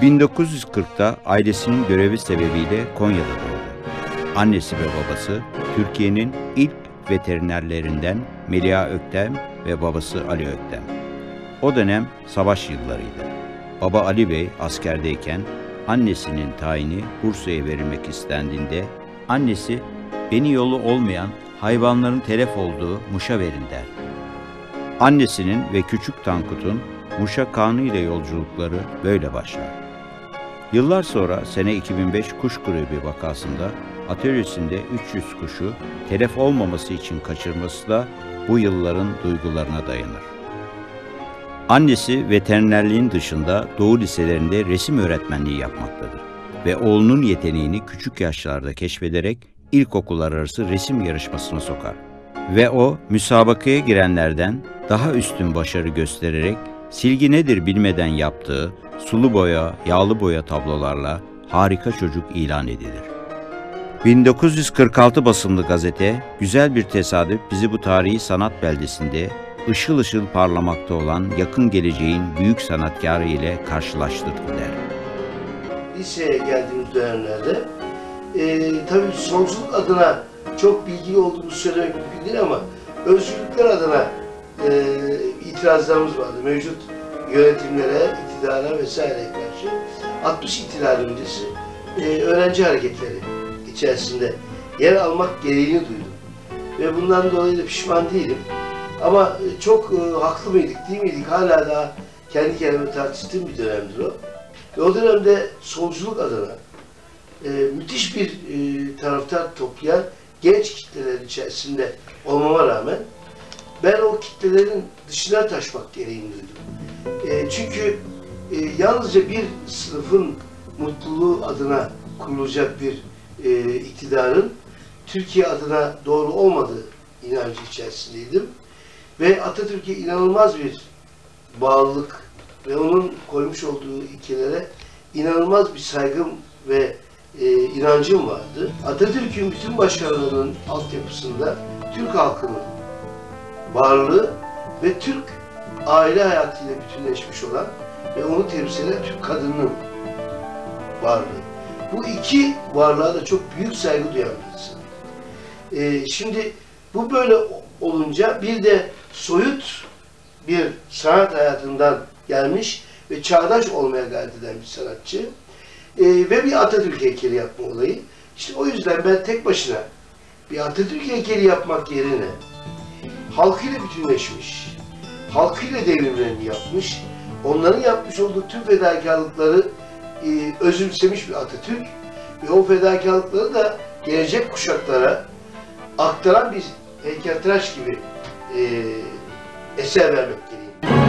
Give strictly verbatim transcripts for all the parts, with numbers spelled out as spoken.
bin dokuz yüz kırkta ailesinin görevi sebebiyle Konya'da doğdu. Annesi ve babası Türkiye'nin ilk veterinerlerinden Melia Öktem ve babası Ali Öktem. O dönem savaş yıllarıydı. Baba Ali Bey askerdeyken annesinin tayini Bursa'ya verilmek istendiğinde annesi beni yolu olmayan hayvanların telef olduğu Muş'a verin der. Annesinin ve küçük Tankut'un Muş'a Kanı ile yolculukları böyle başlar. Yıllar sonra sene iki bin beş kuş gribi vakasında atölyesinde üç yüz kuşu telef olmaması için kaçırması da bu yılların duygularına dayanır. Annesi veterinerliğin dışında Doğu liselerinde resim öğretmenliği yapmaktadır ve oğlunun yeteneğini küçük yaşlarda keşfederek ilkokullar arası resim yarışmasına sokar. Ve o müsabakaya girenlerden daha üstün başarı göstererek silgi nedir bilmeden yaptığı sulu boya, yağlı boya tablolarla harika çocuk ilan edilir. bin dokuz yüz kırk altı basımlı gazete, güzel bir tesadüf bizi bu tarihi sanat beldesinde ışıl ışıl parlamakta olan yakın geleceğin büyük sanatkarı ile karşılaştırdı der. Liseye geldiğimiz dönemlerde e, tabii solculuk adına çok bilgili olduğumuzu söylemek mümkün değil ama özgürlükler adına e, itirazlarımız vardı. Mevcut yönetimlere, iktidara vesaireye karşı altmış ihtilal öncesi e, öğrenci hareketleri içerisinde yer almak gereğini duydum. Ve bundan dolayı da pişman değilim. Ama çok e, haklı mıydık, değil miydik? Hala daha kendi kendime tartıştığım bir dönemdir o. Ve o dönemde solculuk adına e, müthiş bir e, taraftar toplayan genç kitleler içerisinde olmama rağmen ben o kitlelerin dışına taşmak gereğini duydum. E, çünkü e, yalnızca bir sınıfın mutluluğu adına kurulacak bir e, iktidarın Türkiye adına doğru olmadığı inancı içerisindeydim. Ve Atatürk'e inanılmaz bir bağlılık ve onun koymuş olduğu ilkelere inanılmaz bir saygım ve e, inancım vardı. Atatürk'ün bütün başarılarının altyapısında Türk halkının varlığı ve Türk aile hayatıyla bütünleşmiş olan ve onu temsil eden Türk kadının varlığı. Bu iki varlığa da çok büyük saygı duyan birisiyim. E, şimdi bu böyle olunca bir de soyut bir sanat hayatından gelmiş ve çağdaş olmaya gayret eden bir sanatçı e, ve bir Atatürk heykeli yapma olayı. İşte o yüzden ben tek başına bir Atatürk heykeli yapmak yerine halkıyla bütünleşmiş, halkıyla devrimlerini yapmış, onların yapmış olduğu tüm fedakarlıkları e, özümsemiş bir Atatürk ve o fedakarlıkları da gelecek kuşaklara aktaran bir heykeltıraş gibi e, eser vermek gerekiyor.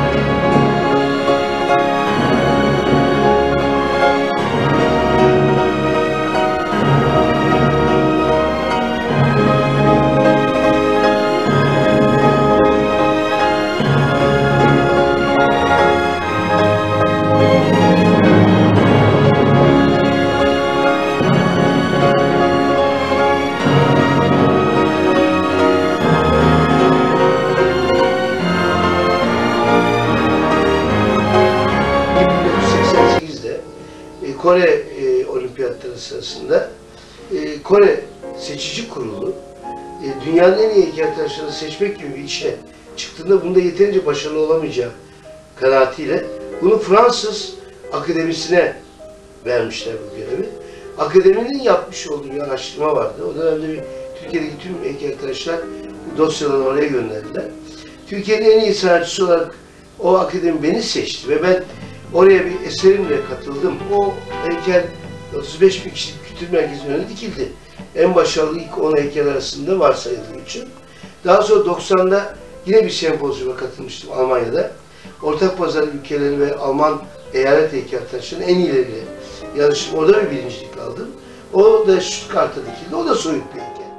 Kore e, olimpiyatları sırasında e, Kore Seçici Kurulu e, dünyanın en iyi heykeltıraşlarını seçmek gibi bir işe çıktığında bunda yeterince başarılı olamayacağı kanaatiyle bunu Fransız akademisine vermişler bu görevi. Akademinin yapmış olduğu bir araştırma vardı. O dönemde bir, Türkiye'deki tüm heykeltıraşlar bu dosyaları oraya gönderdiler. Türkiye'nin en iyi sanatçısı olarak o akademi beni seçti ve ben oraya bir eserimle katıldım. O heykel otuz beş bin kişilik kültür merkezinin önüne dikildi. En başarılı ilk on heykel arasında varsayıldığı için. Daha sonra doksanda yine bir sempozyuma katılmıştım Almanya'da. Ortak pazar ülkeleri ve Alman eyalet heykeltıraşlarının en iyileriyle yarıştım. Orada bir birincilik aldım. O da Stuttgart'ta dikildi. O da soyut bir heykel.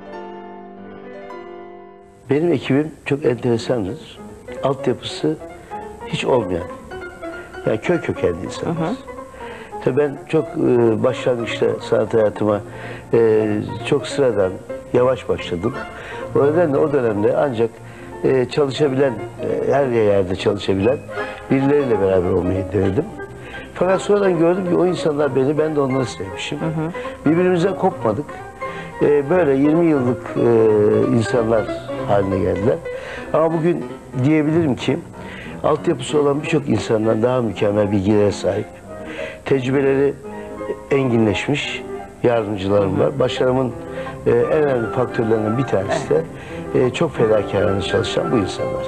Benim ekibim çok enteresandır. Altyapısı hiç olmayan. Yani köy kökenli insanız. Hı hı. Tabii ben çok e, başlangıçta sanat hayatıma e, çok sıradan, yavaş başladım. O nedenle o dönemde ancak e, çalışabilen, e, her yerde çalışabilen birileriyle beraber olmayı denedim. Fakat sonradan gördüm ki o insanlar beni, ben de onları sevmişim. Hı hı. Birbirimizden kopmadık. Ee, böyle yirmi yıllık e, insanlar haline geldiler. Ama bugün diyebilirim ki altyapısı olan birçok insandan daha mükemmel bilgilere sahip. Tecrübeleri enginleşmiş yardımcılarım var. Başarımın e, en önemli faktörlerinden bir tanesi de e, çok fedakarane çalışan bu insanlar.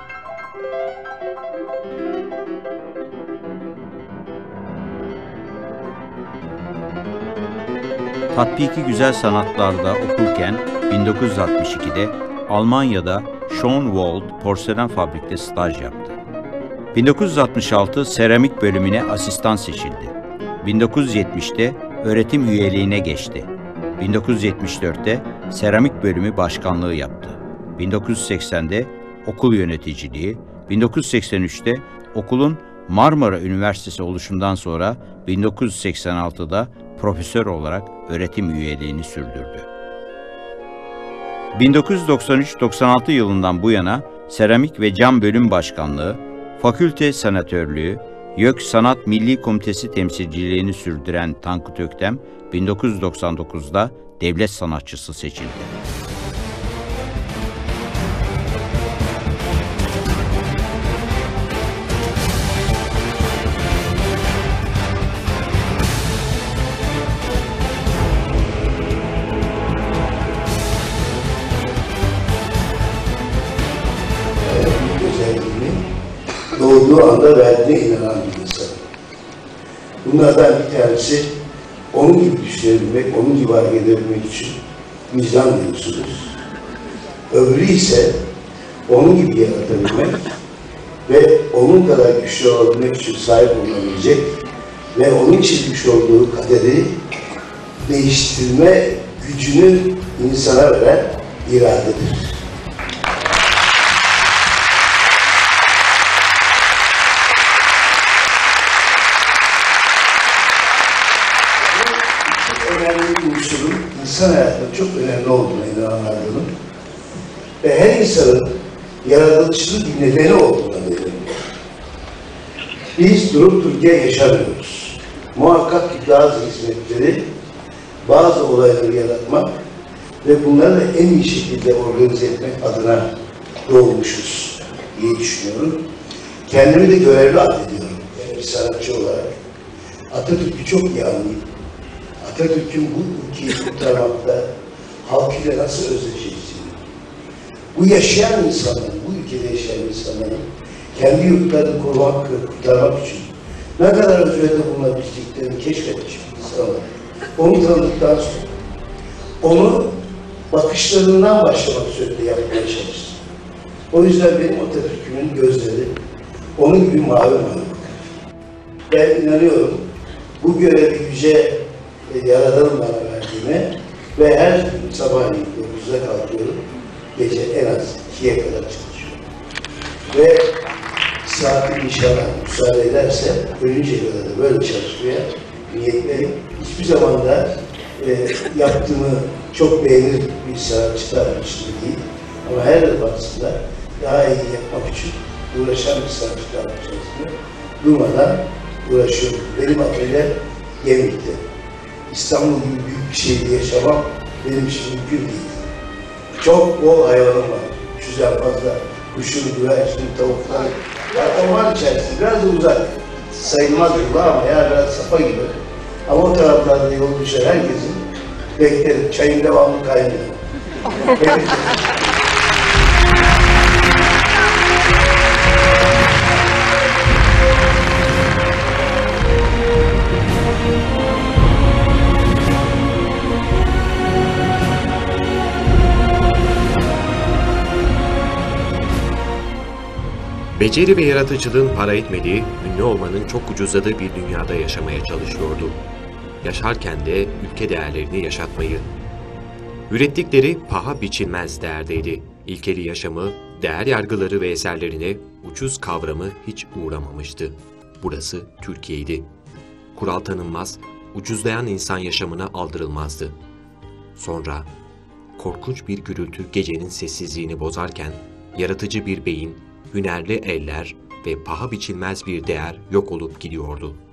Tatbiki Güzel Sanatlar'da okurken bin dokuz yüz altmış ikide Almanya'da Schönwald Porselen Fabrik'te staj yaptı. bin dokuz yüz altmış altı seramik bölümüne asistan seçildi. bin dokuz yüz yetmişte öğretim üyeliğine geçti. bin dokuz yüz yetmiş dörtte seramik bölümü başkanlığı yaptı. bin dokuz yüz seksende okul yöneticiliği, bin dokuz yüz seksen üçte okulun Marmara Üniversitesi oluşundan sonra bin dokuz yüz seksen altıda profesör olarak öğretim üyeliğini sürdürdü. bin dokuz yüz doksan üç doksan altı yılından bu yana seramik ve cam bölüm başkanlığı, fakülte senatörlüğü, YÖK Sanat Milli Komitesi temsilciliğini sürdüren Tankut Öktem, bin dokuz yüz doksan dokuzda devlet sanatçısı seçildi. Doğduğu anda verdiğine inanan bir insan. Bunlardan bir tanesi onun gibi düşünebilmek, onun gibi hareket edebilmek için vicdan duygusudur. Öbürü ise onun gibi yaratabilmek ve onun kadar güçlü olabilmek için sahip olabilecek ve onun çizmiş olduğu kaderi değiştirme gücünü insana veren iradedir. Önemli bir unsurun insan hayatında çok önemli olduğuna inananlardanım. Ve her insanın yaratılışının bir nedeni olduğuna inanıyorum. Biz durup dururken yaşamıyoruz. Muhakkak ki bazı hizmetleri, bazı olayları yaratmak ve bunları da en iyi şekilde organize etmek adına doğmuşuz diye düşünüyorum. Kendimi de görevli addediyorum. Yani bir sanatçı olarak. Atatürk'ü çok iyi anlayayım. Atatürk'ün bu ülkeyi kurtarmakta halkıyla nasıl özdeşleştiğini, bu yaşayan insanların, bu ülkede yaşayan insanların kendi yurtlarını korumak, kurtarmak için ne kadar özveride bulunabildiklerini keşfetmiş bir insan var. Onu tanıdıktan sonra, onu bakışlarından başlamak üzere yapmaya çalıştım. O yüzden benim Atatürk'ün gözleri onun gibi mavi mavi bakar. Ben inanıyorum bu görevi yüce Yaradan'ın bana verdiğine ve her gün sabahleyin dokuzda kalkıyorum, gece en az ikiye kadar çalışıyorum. Ve saatim inşallah müsaade ederse ölünceye kadar da böyle çalışmaya niyetliyim. Hiçbir zaman da e, yaptığımı çok beğenir bir sanatçı davranışında değil. Ama her defasında daha iyi yapmak için uğraşan bir sanatçı davranışında durmadan uğraşıyorum. Benim atölyem Gemlik'te. İstanbul gibi büyük bir şehirde yaşamak benim için mümkün değil. Çok bol hayvanım var. üç yüzden fazla kuşun, güvercin, tavuklar. Yani orman içerisinde biraz da uzak. Sayılmaz yolu ama ya biraz sapa gibi. Ama o taraflarda yol düşen herkesin beklerim. Çayın devamlı kaynıyor. Evet. Beceri ve yaratıcılığın para etmediği, ünlü olmanın çok ucuzladığı bir dünyada yaşamaya çalışıyordu. Yaşarken de ülke değerlerini yaşatmayı. Ürettikleri paha biçilmez değerdeydi. İlkeli yaşamı, değer yargıları ve eserlerine ucuz kavramı hiç uğramamıştı. Burası Türkiye'ydi. Kural tanınmaz, ucuzlayan insan yaşamına aldırılmazdı. Sonra korkunç bir gürültü gecenin sessizliğini bozarken yaratıcı bir beyin, hünerli eller ve paha biçilmez bir değer yok olup gidiyordu.